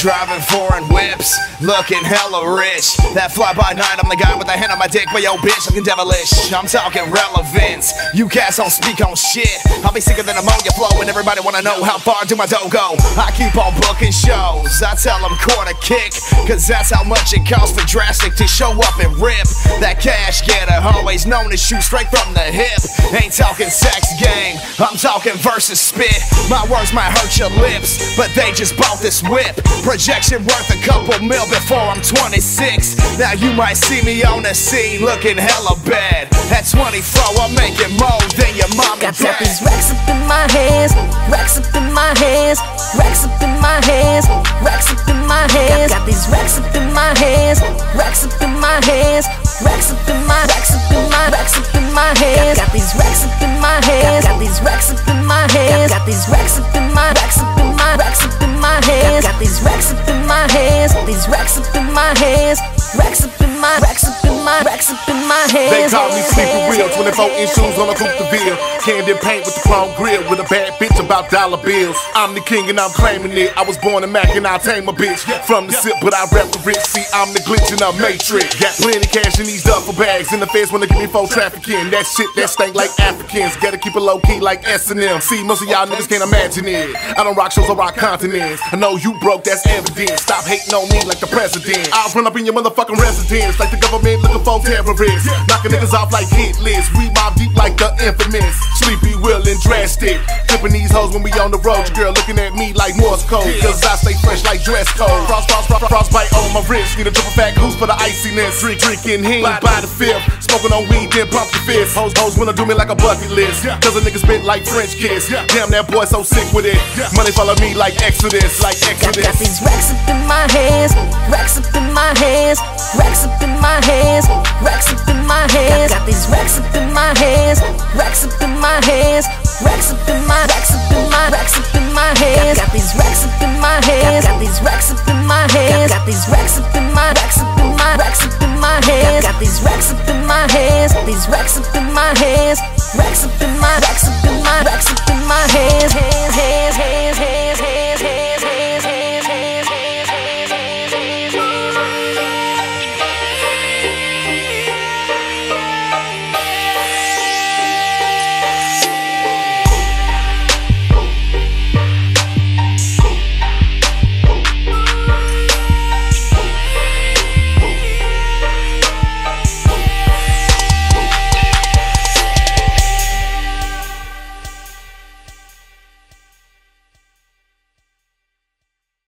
Driving foreign whips, looking hella rich. That fly by night, I'm the guy with the hand on my dick. But yo, bitch, looking devilish. I'm talking relevance. You cats don't speak on shit. I'll be sicker than ammonia flow, and everybody wanna know how far do my dough go. I keep on booking shows. I tell them quarter kick, cause that's how much it costs for Drastic to show up and rip. That cash getter, always known to shoot straight from the hip. Ain't talking sex game, I'm talking versus spit. My words might hurt your lips, but they just bought this whip. Projection worth a couple mil before I'm 26. Now you might see me on the scene looking hella bad. At 24, I'm making more than your mom and dad. Got these racks up in my hands, racks up in my hands, racks up in my hands, racks up in my hands. Got these racks up in my hands, racks up in my hands, racks up in my, racks up in my, racks up in my hands. Got these racks up in my hands, got these racks up in my hands, got these racks up in my, racks up in my, racks up in my hands. Got these racks up in my hands, these racks up in my hands, racks up in my, racks up in my, racks up in my hands. They call me Sleepy Real, 24-inch shoes on a coupe de ville. Candy paint with the chrome grill, with a bad bitch about dollar bills. I'm the king and I'm claiming it. I was born a Mac and I'll tame a bitch. From the sip, but I rep the rich. See, I'm the glitch in a matrix. Got plenty cash in these duffel bags, and the feds wanna give me for trafficking. That shit that stank like Africans. Gotta keep it low key like S&M. See, most of y'all niggas can't imagine it. I don't rock shows, I rock continents. I know you broke, that's evidence. Stop hating on me like the president. I'll run up in your motherfucking residence like the government looking for terrorists. Knocking niggas off like hit lists. We mob deep like the infamous Sleepy Will and Drastic. Clipping these hoes when we on the road. Your girl looking at me like Morse code, cause I stay fresh like dress code. Frostbite on my wrist. Need a triple fat goose for the iciness. Drinking heen by the fifth. Smoking on weed, then pump the fist. Hoes wanna do me like a bucket list, cause a nigga spit like French kiss. Damn, that boy so sick with it. Money follow me like Exodus, like Exodus. Got these racks up in my hands, racks up in my hands, racks up in my hands, racks up in my hands. Got these racks up in my hands, racks up in my hands, racks up in my, racks up in my, racks up in my hands. Got these racks up in my hands, got these racks up in my hands, got these racks up in my, racks up in my, racks up in my hands. Got these racks up in my hands, these racks up in my hands, racks up in my, racks up